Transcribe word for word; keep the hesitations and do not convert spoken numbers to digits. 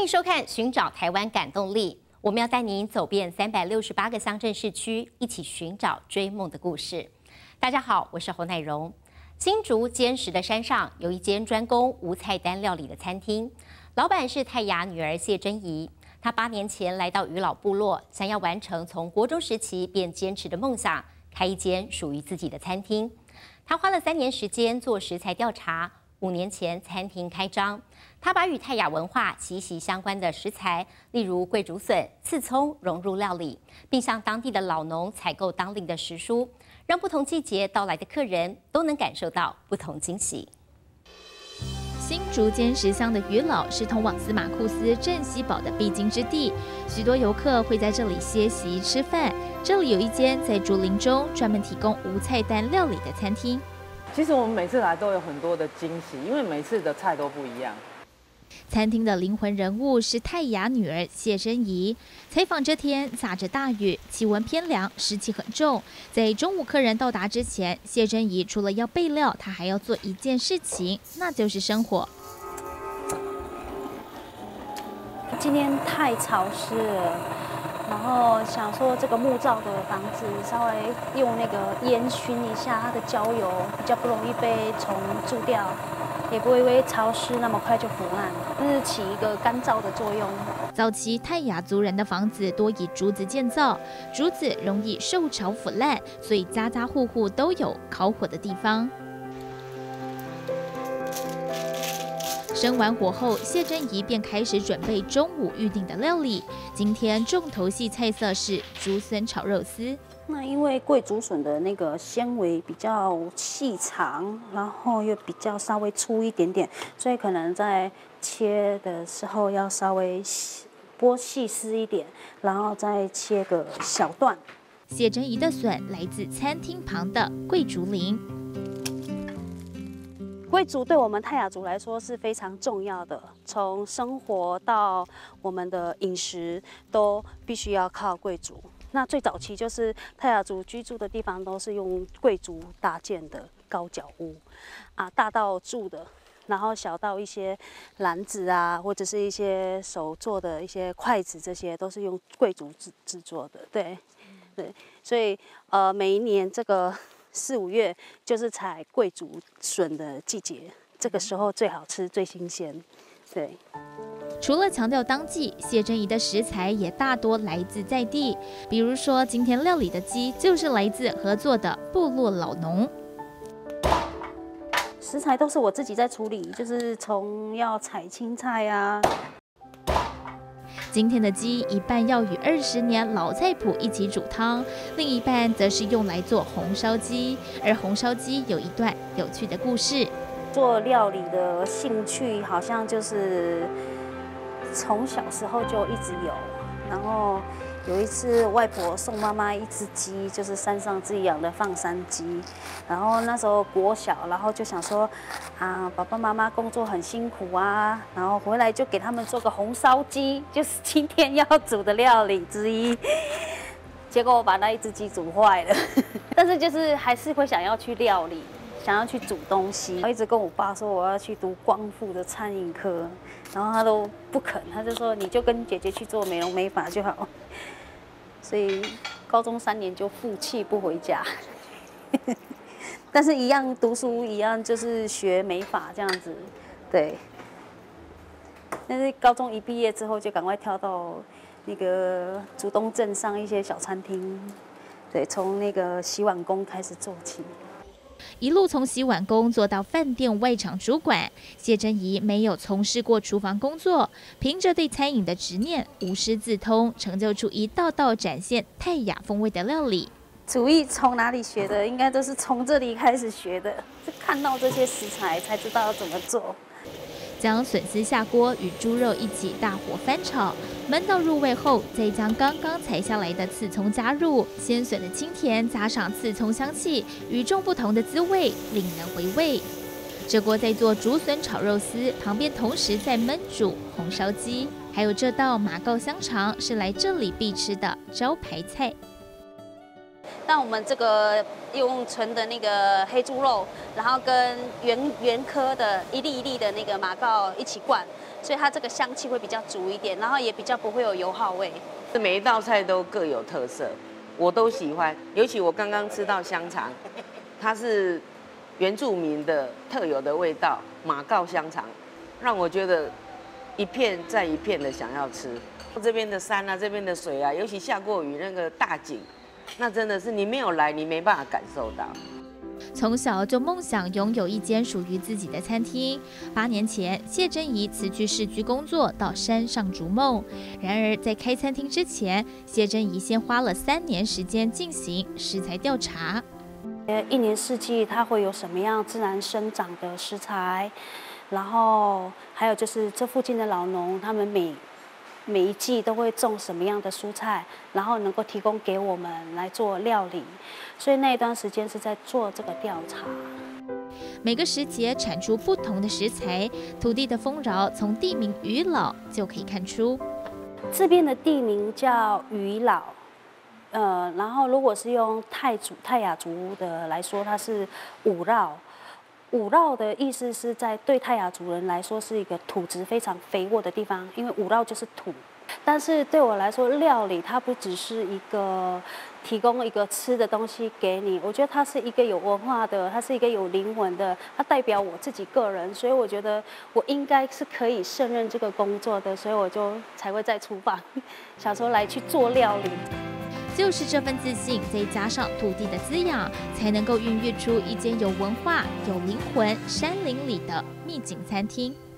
迎收看《寻找台湾感动力》，我们要带您走遍三百六十八个乡镇市区，一起寻找追梦的故事。大家好，我是侯乃荣。新竹尖石的山上有一间专供无菜单料理的餐厅，老板是泰雅女儿谢珍怡。她八年前来到渔老部落，想要完成从国中时期便坚持的梦想，开一间属于自己的餐厅。她花了三年时间做食材调查。五年前，餐厅开张，他把与泰雅文化息息相关的食材，例如桂竹笋、刺葱融入料理，并向当地的老农采购当令的时蔬，让不同季节到来的客人都能感受到不同惊喜。 新竹尖石乡的渔老是通往司马库斯镇西堡的必经之地，许多游客会在这里歇息吃饭。这里有一间在竹林中专门提供无菜单料理的餐厅。 其实我们每次来都有很多的惊喜，因为每次的菜都不一样。 餐厅的灵魂人物是泰雅女儿谢珍怡。采访这天下着大雨，气温偏凉，湿气很重。在中午客人到达之前，谢珍怡除了要备料，她还要做一件事情，那就是生火。 今天太潮湿了。然后想说这个木造的房子稍微用那个烟熏一下，它的焦油比较不容易被虫蛀掉，也不会因为潮湿那么快就腐烂，就是起一个干燥的作用。 早期泰雅族人的房子多以竹子建造，竹子容易受潮腐烂，所以家家户户都有烤火的地方。生完火后，谢珍怡便开始准备中午预定的料理。今天重头戏菜色是竹笋炒肉丝。 那因为桂竹笋的那个纤维比较细长，然后又比较稍微粗一点点，所以可能在切的时候要稍微剥细丝一点，然后再切个小段。 谢珍怡的笋来自餐厅旁的桂竹林。 桂竹对我们泰雅族来说是非常重要的，从生活到我们的饮食都必须要靠桂竹。那最早期就是泰雅族居住的地方都是用桂竹搭建的高脚屋，啊，大到住的，然后小到一些篮子啊，或者是一些手做的一些筷子，这些都是用桂竹制制作的。对，对，所以呃，每一年这个。四五月就是采桂竹笋的季节，这个时候最好吃、最新鲜。对。 除了强调当季，谢珍怡的食材也大多来自在地。比如说，今天料理的鸡就是来自合作的部落老农。 食材都是我自己在处理，就是从要采青菜啊。 今天的鸡一半要与二十年老菜谱一起煮汤，另一半则是用来做红烧鸡。而红烧鸡有一段有趣的故事。 做料理的兴趣好像就是从小时候就一直有，然后有一次外婆送妈妈一只鸡，就是山上自己养的放山鸡，然后那时候国小，然后就想说啊，爸爸妈妈工作很辛苦啊，然后回来就给他们做个红烧鸡，就是今天要煮的料理之一。结果我把那一只鸡煮坏了，但是就是还是会想要去料理，想要去煮东西。我一直跟我爸说我要去读光复的餐饮科，然后他都不肯，他就说你就跟姐姐去做美容美发就好。所以高中三年就负气不回家，但是一样读书，一样就是学美发这样子，对。但是高中一毕业之后，就赶快跳到那个竹东镇上一些小餐厅，对，从那个洗碗工开始做起。 一路从洗碗工做到饭店外场主管，谢珍怡没有从事过厨房工作，凭着对餐饮的执念，无师自通，成就出一道道展现泰雅风味的料理。 厨艺从哪里学的？应该都是从这里开始学的，就看到这些食材才知道要怎么做。 将笋丝下锅，与猪肉一起大火翻炒，焖到入味后，再将刚刚采下来的刺葱加入，鲜笋的清甜加上刺葱香气，与众不同的滋味，令人回味。这锅在做竹笋炒肉丝，旁边同时在焖煮红烧鸡，还有这道马告香肠是来这里必吃的招牌菜。 那我们这个用纯的那个黑猪肉，然后跟原原颗的一粒一粒的那个马告一起灌，所以它这个香气会比较足一点，然后也比较不会有油耗味。 每一道菜都各有特色，我都喜欢。尤其我刚刚吃到香肠，它是原住民的特有的味道，马告香肠，让我觉得一片再一片的想要吃。这边的山啊，这边的水啊，尤其下过雨那个大景，那真的是你没有来，你没办法感受到。 从小就梦想拥有一间属于自己的餐厅。八年前，谢珍怡辞去市区工作，到山上逐梦。然而，在开餐厅之前，谢珍怡先花了三年时间进行食材调查。 呃，一年四季它会有什么样自然生长的食材，然后还有就是这附近的老农，他们每每一季都会种什么样的蔬菜，然后能够提供给我们来做料理，所以那一段时间是在做这个调查。 每个时节产出不同的食材，土地的丰饶从地名渔老就可以看出。 这边的地名叫渔老，呃，然后如果是用泰族泰雅族的来说，它是五绕。五绕的意思是在对泰雅族人来说是一个土质非常肥沃的地方，因为五绕就是土。但是对我来说，料理它不只是一个提供一个吃的东西给你，我觉得它是一个有文化的，它是一个有灵魂的，它代表我自己个人，所以我觉得我应该是可以胜任这个工作的，所以我就才会在厨房想说来去做料理。 就是这份自信，再加上土地的滋养，才能够孕育出一间有文化、有灵魂、山林里的秘境餐厅。